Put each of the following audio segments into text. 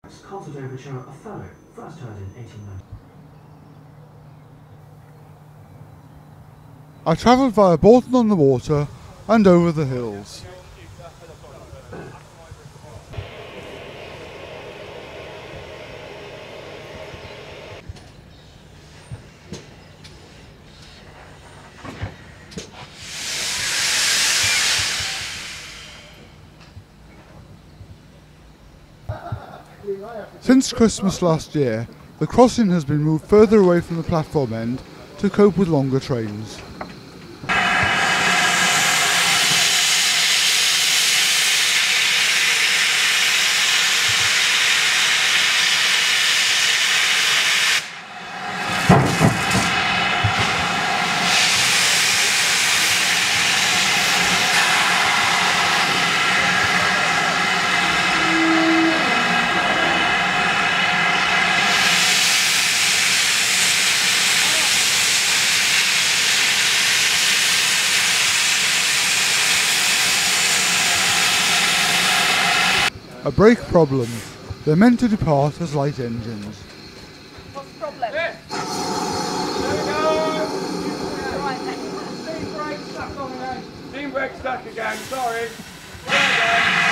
Concert overture Othello, first heard in 1890. I travelled via Bolton on the Water and over the hills. Since Christmas last year, the crossing has been moved further away from the platform end to cope with longer trains. A brake problem. They're meant to depart as light engines. What's the problem? There we go! Right, thanks. Steam brake stuck on again. Steam brake stuck again, sorry. There we go.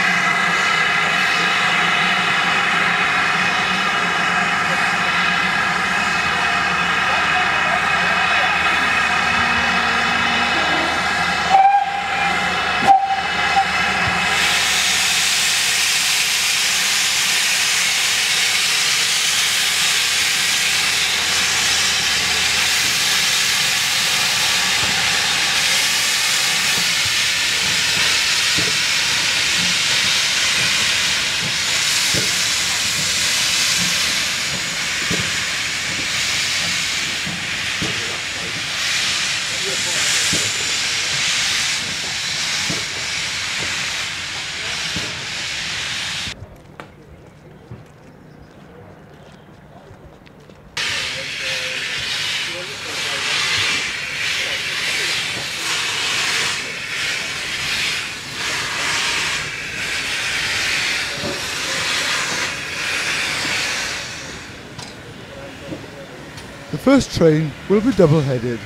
The first train will be double-headed.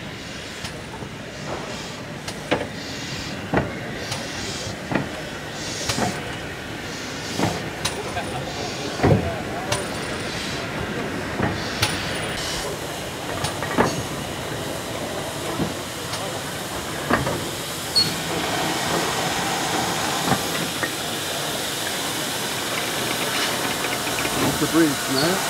The bridge now.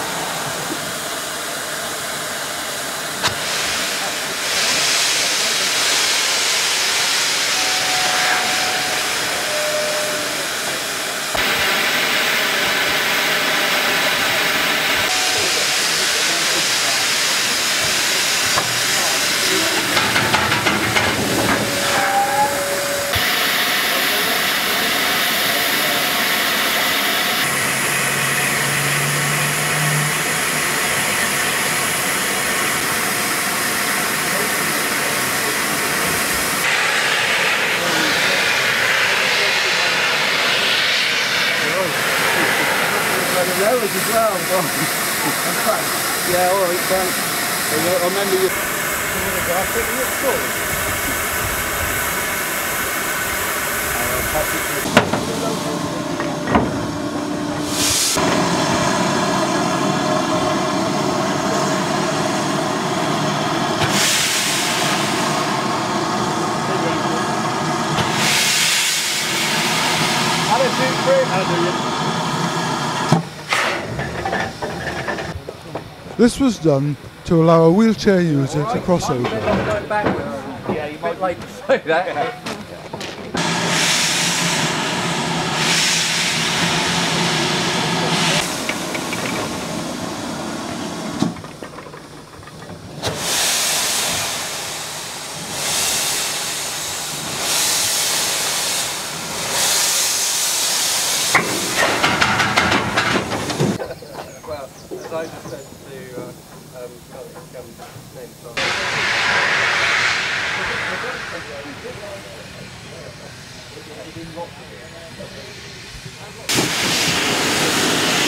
As well. Yeah, alright, thanks. I remember you. This was done to allow a wheelchair user to cross over. Yeah, you might like to say that. As I just said to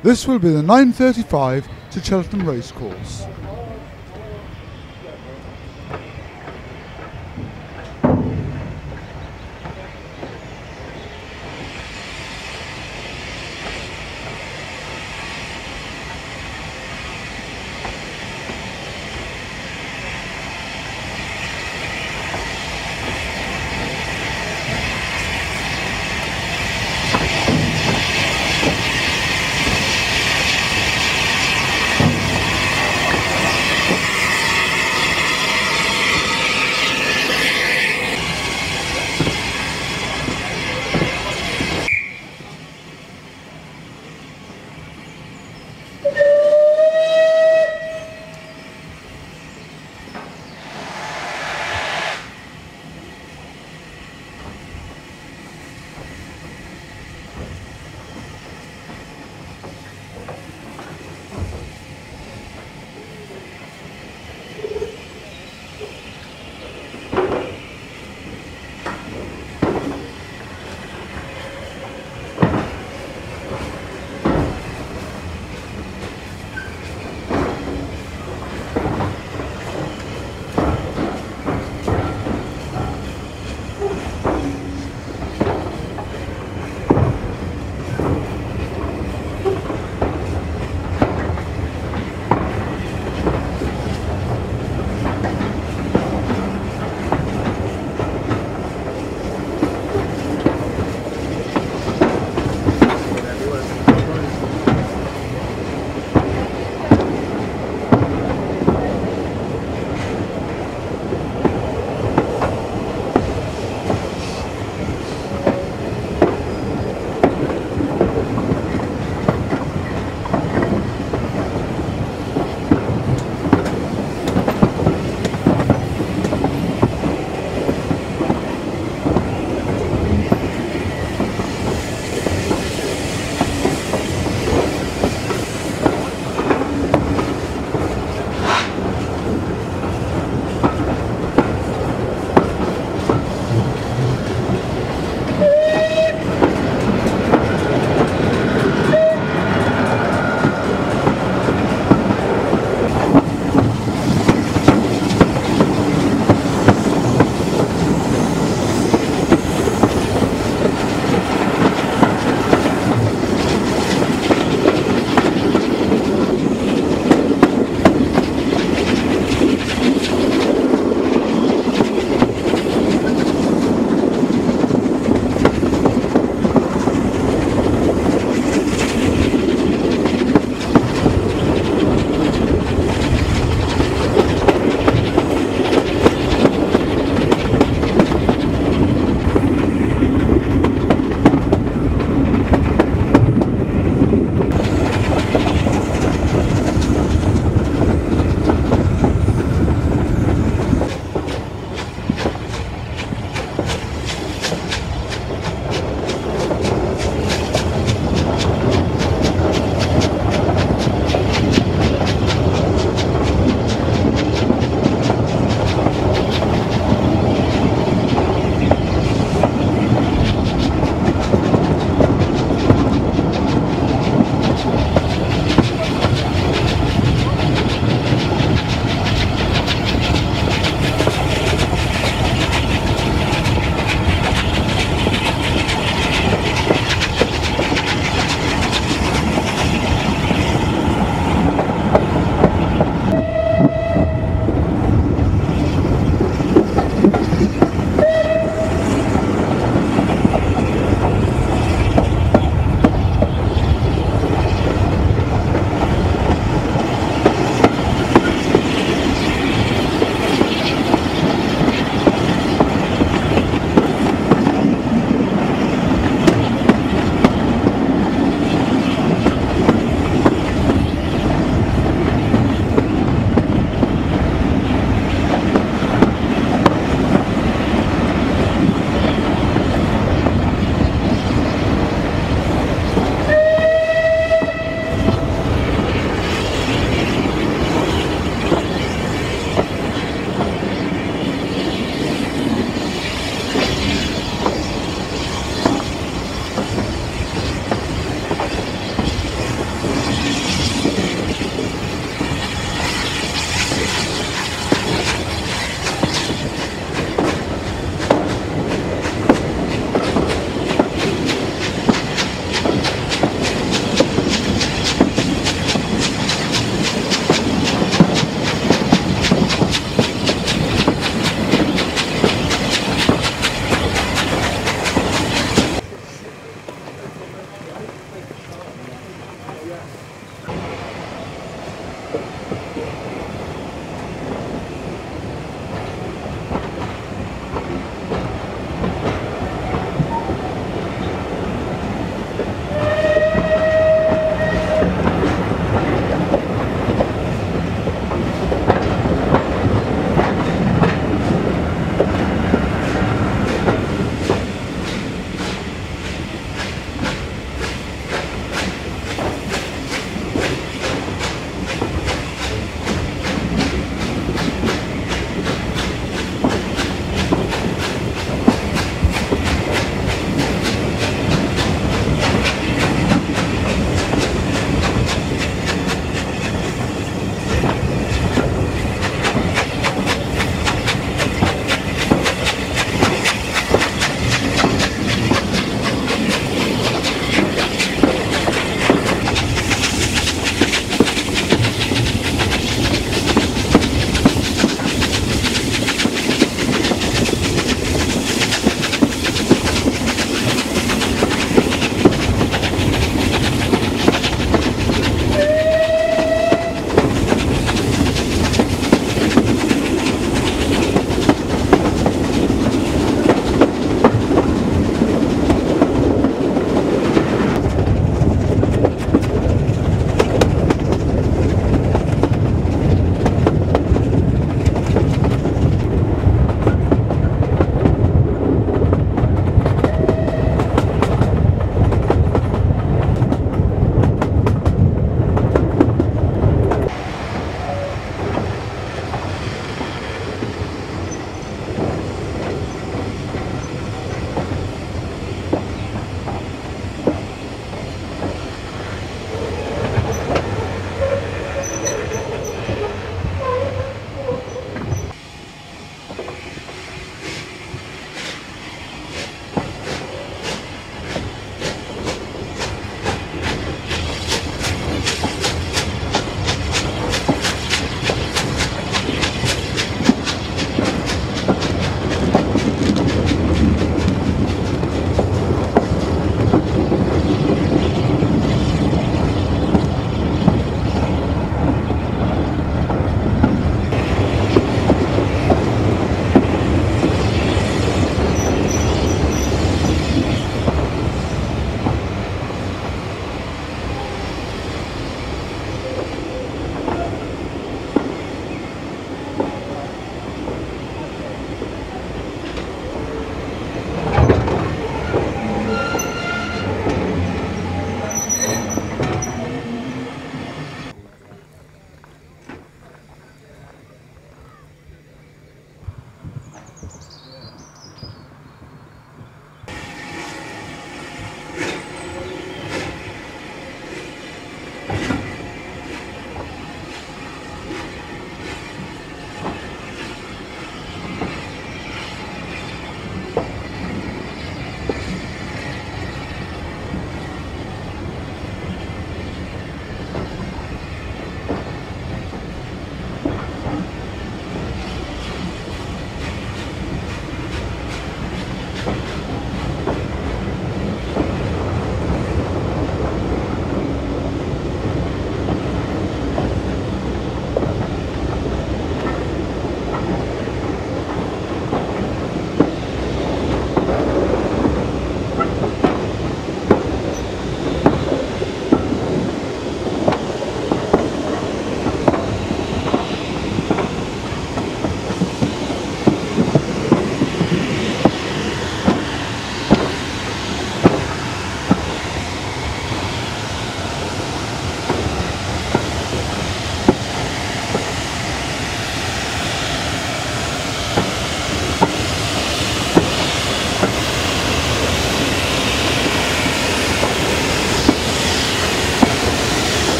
This will be the 9:35 to Cheltenham Racecourse.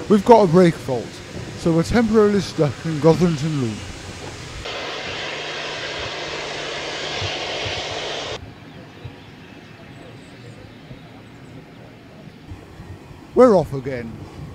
We've got a brake fault, so we're temporarily stuck in Gotherington Loop. We're off again.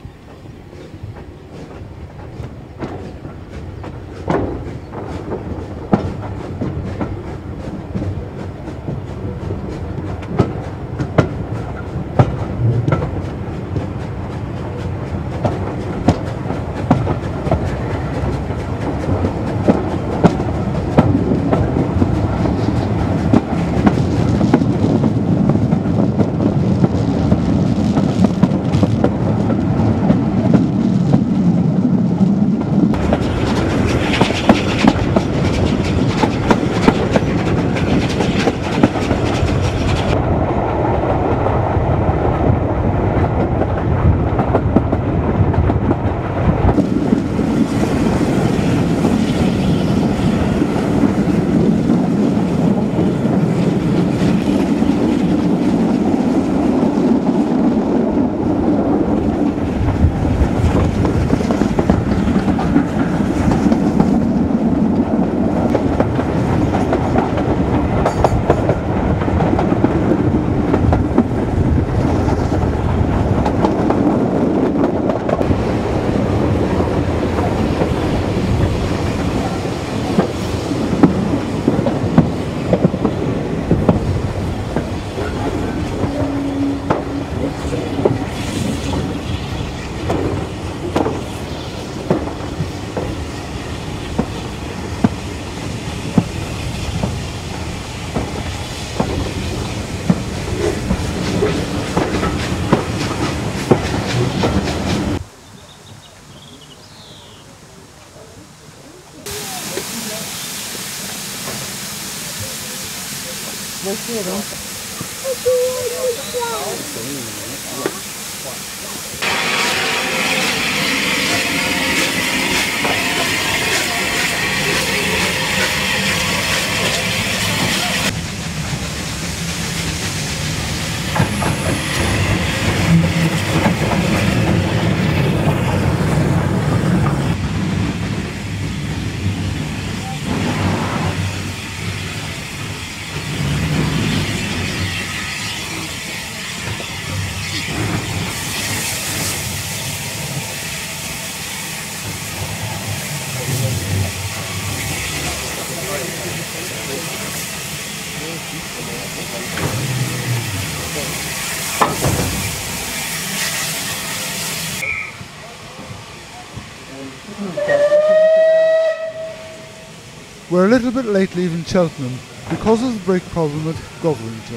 We're a little bit late leaving Cheltenham because of the brake problem at Gotherington.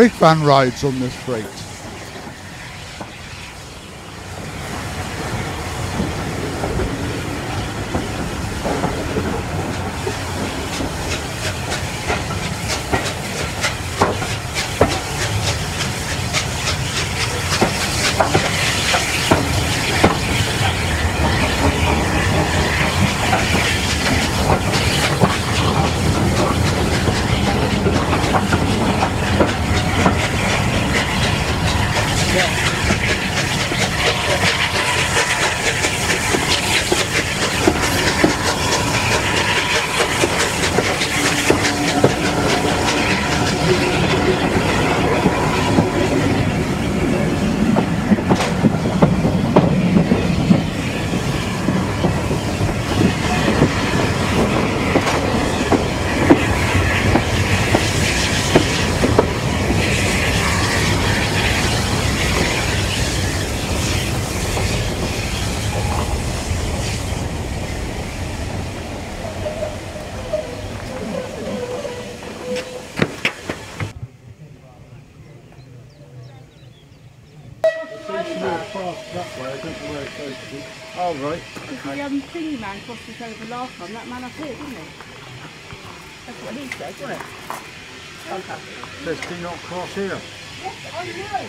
brake van rides on this freight. Oh, right. Because the thingy man crossed us over last time, that man up here, didn't he? That's what he said, wasn't it? Fantastic. Says do not cross here. Yes, I know.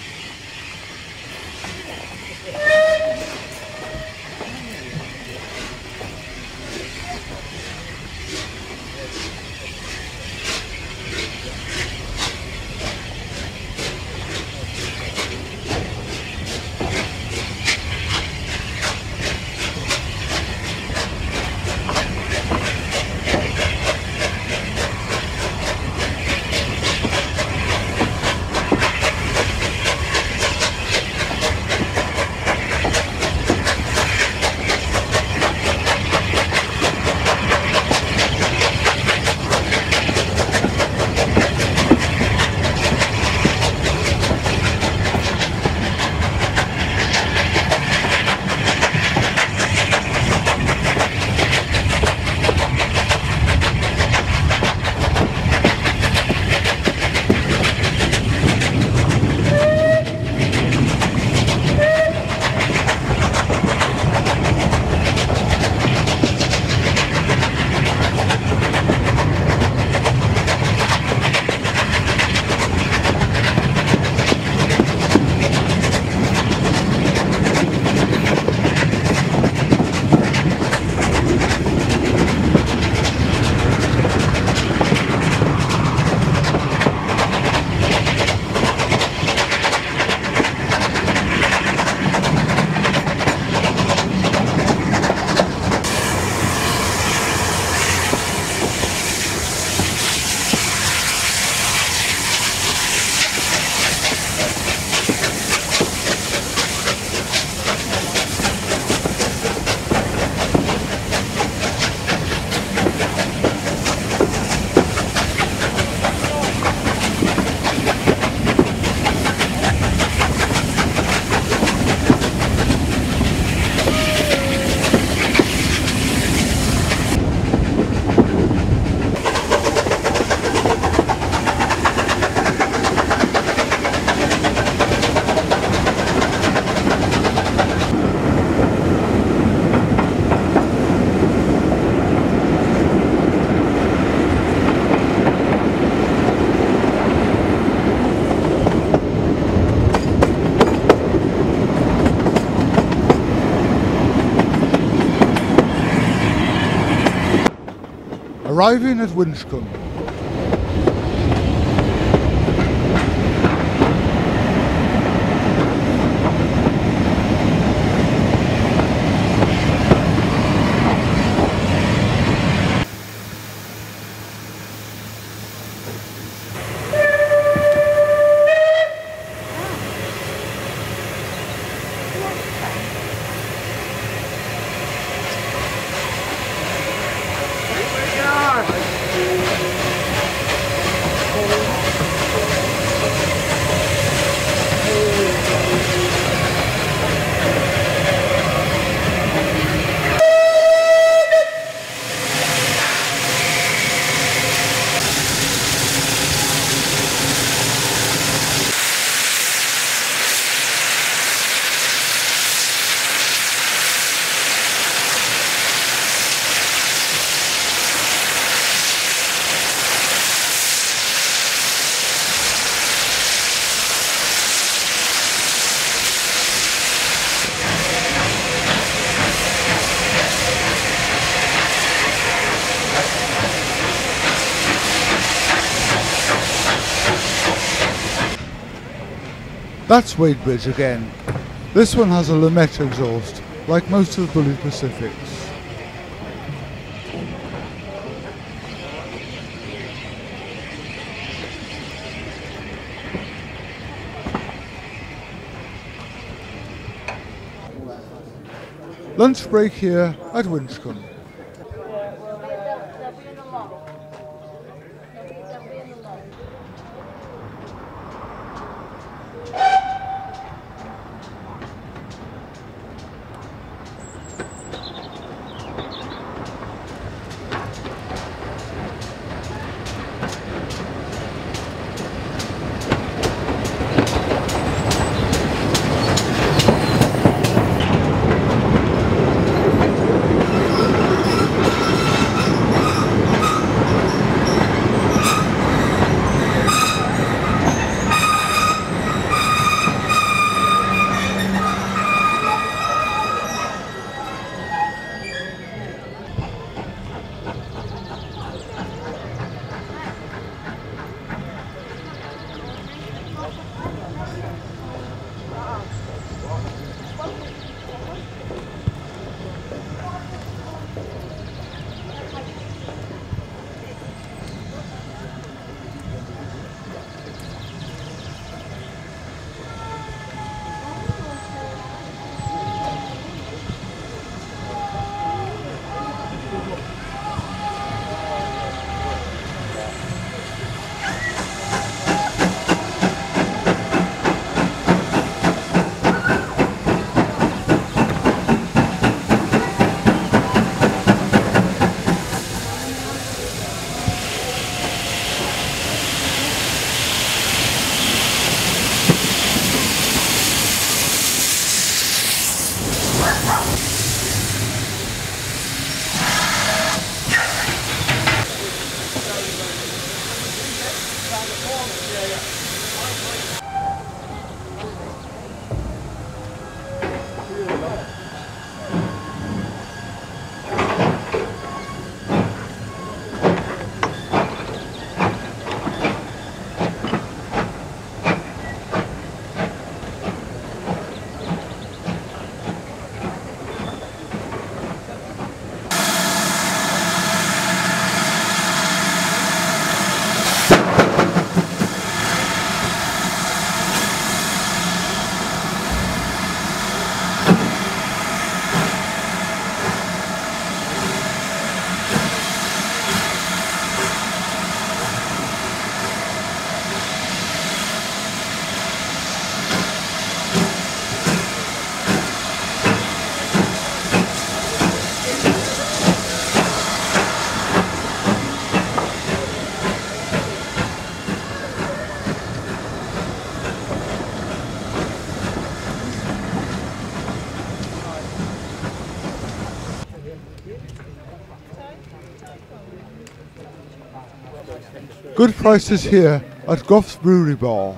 Arriving at Winchcombe. Here we go! That's Wadebridge again. This one has a Lemaitre exhaust, like most of the Bully Pacifics. Lunch break here at Winchcombe. Good prices here at Goff's Brewery Bar.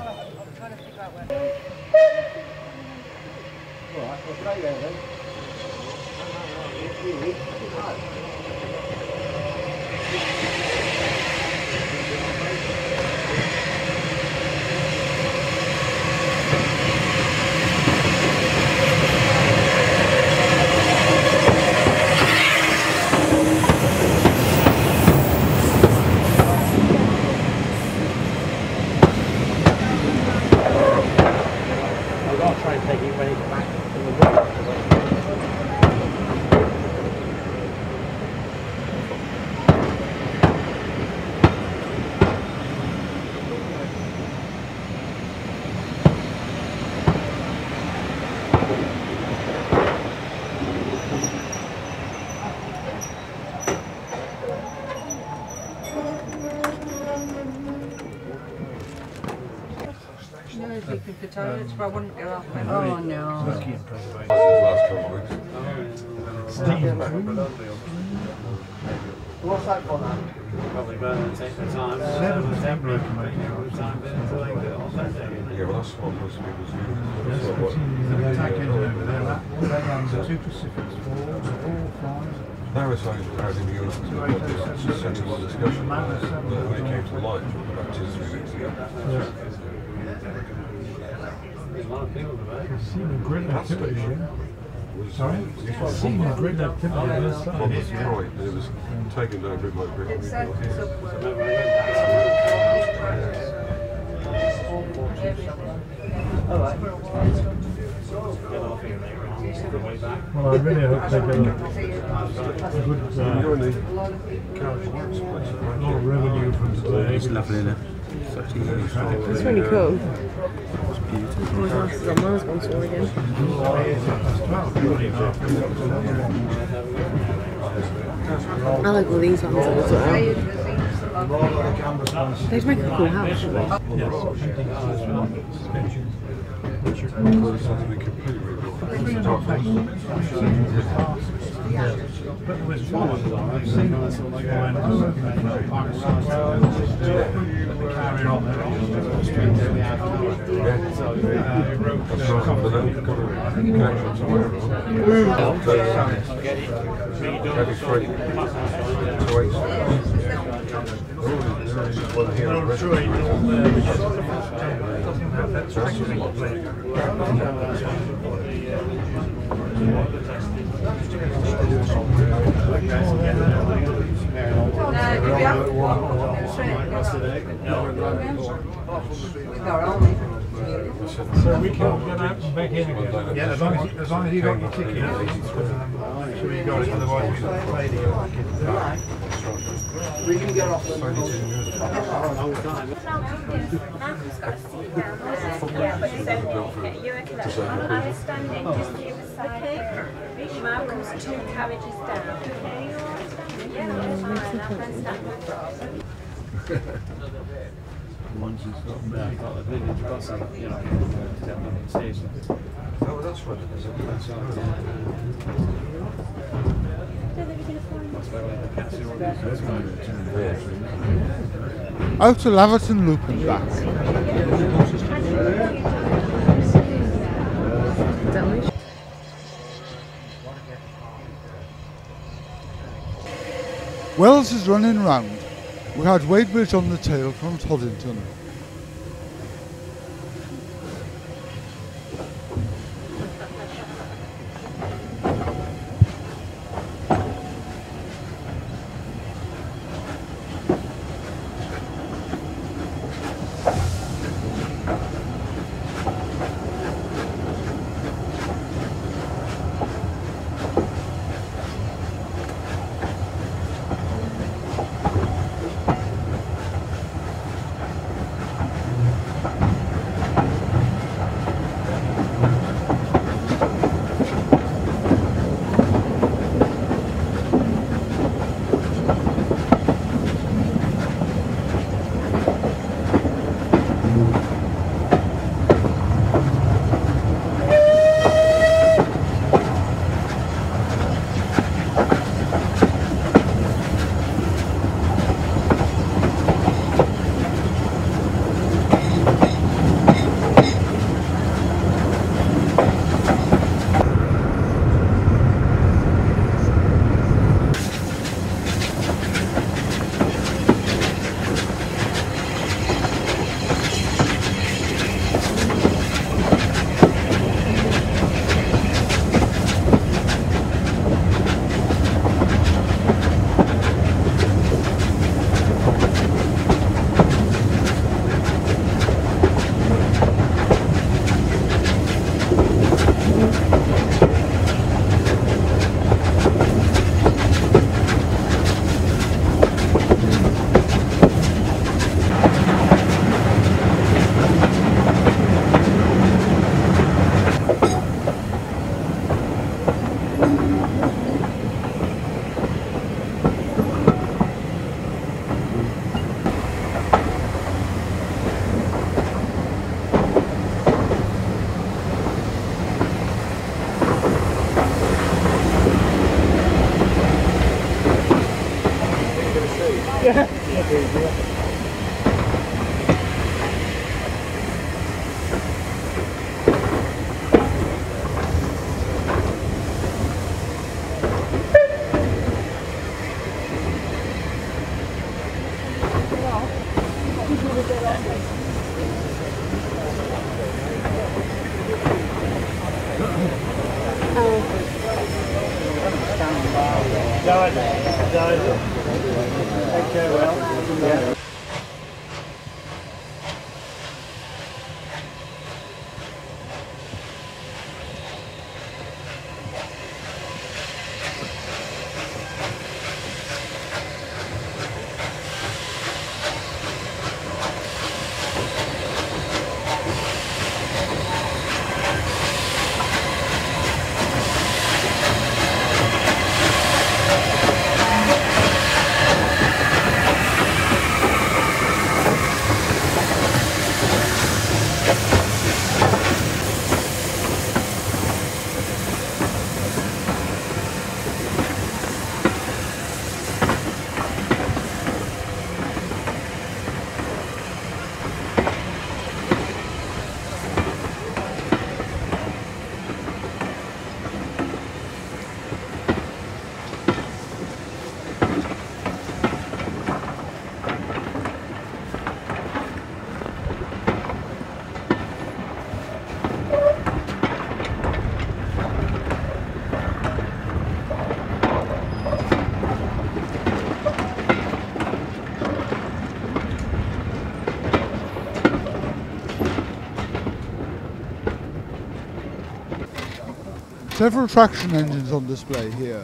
I wouldn't go off. Oh no. What's that for now? Probably better than take the time. Seven temporary. Yeah, well, that's what most people do. The attack engine over there, that runs the 2 Pacifics, 4 flies. Now it's like as in Europe, the central discussion when it came to light about 2 or 3 weeks ago. Seen a great activity here. Sorry? Seen a great activity this Well, side. that's right. And it was taken down bit by bit. Well, I really hope they get a good You're in the carriage works place, right? lot of revenue from today. It's lovely, isn't it? It's really cool. It's beautiful. My house is on Mars once more again. I like all these ones as well. They'd make a cool house. Well, it's something completely rebuilt. But with one, I've seen it when carry on there. That's right, but then you've got a connection somewhere around. Every 3 to 8 one here already. So we can get out and back in again. Yeah, as long as you got your ticket. Make sure you got it, otherwise we don't play the We can get off the Yeah, but it's only you're a collector. I was standing just the other side. Malcolm's 2 carriages down. Yeah, that's fine. I'm standing. Once it's got back, got the village bus, you know, down the station. Oh, that's what it is. Out to Laverton Loop and back. Wells is running round. We had Wadebridge on the tail from Toddington. Take care, well. Yeah. Several traction engines on display here.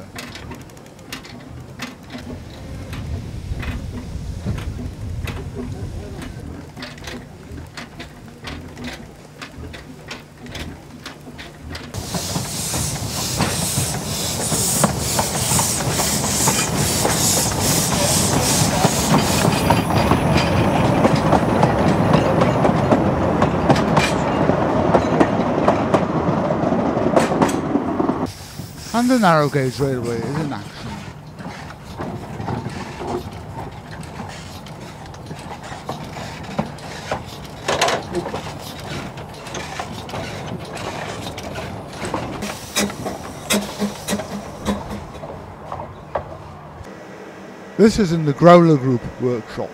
And the narrow gauge railway is in action. This is in the Growler Group workshop.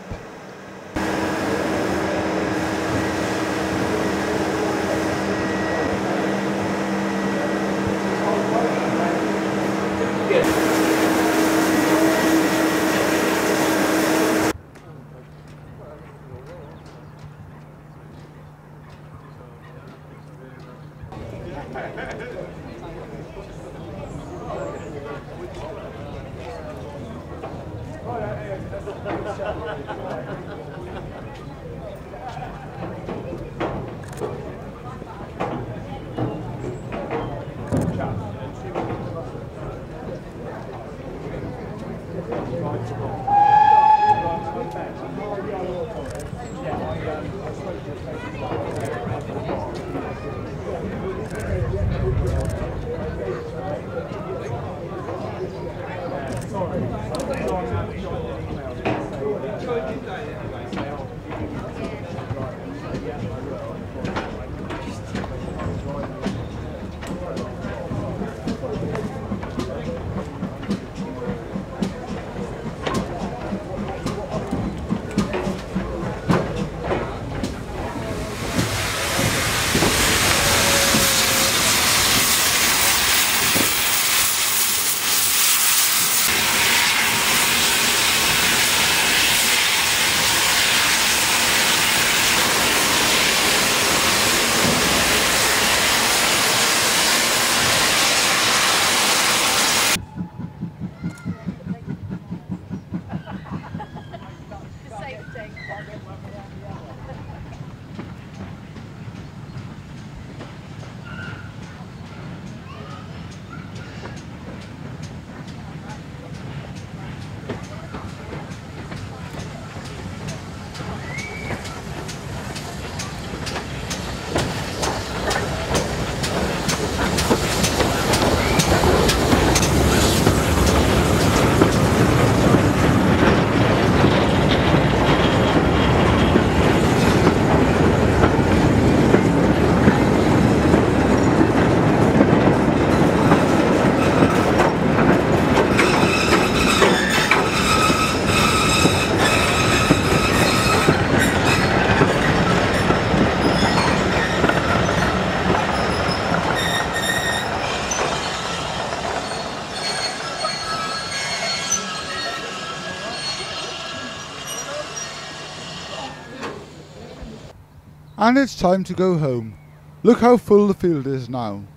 And it's time to go home. Look how full the field is now.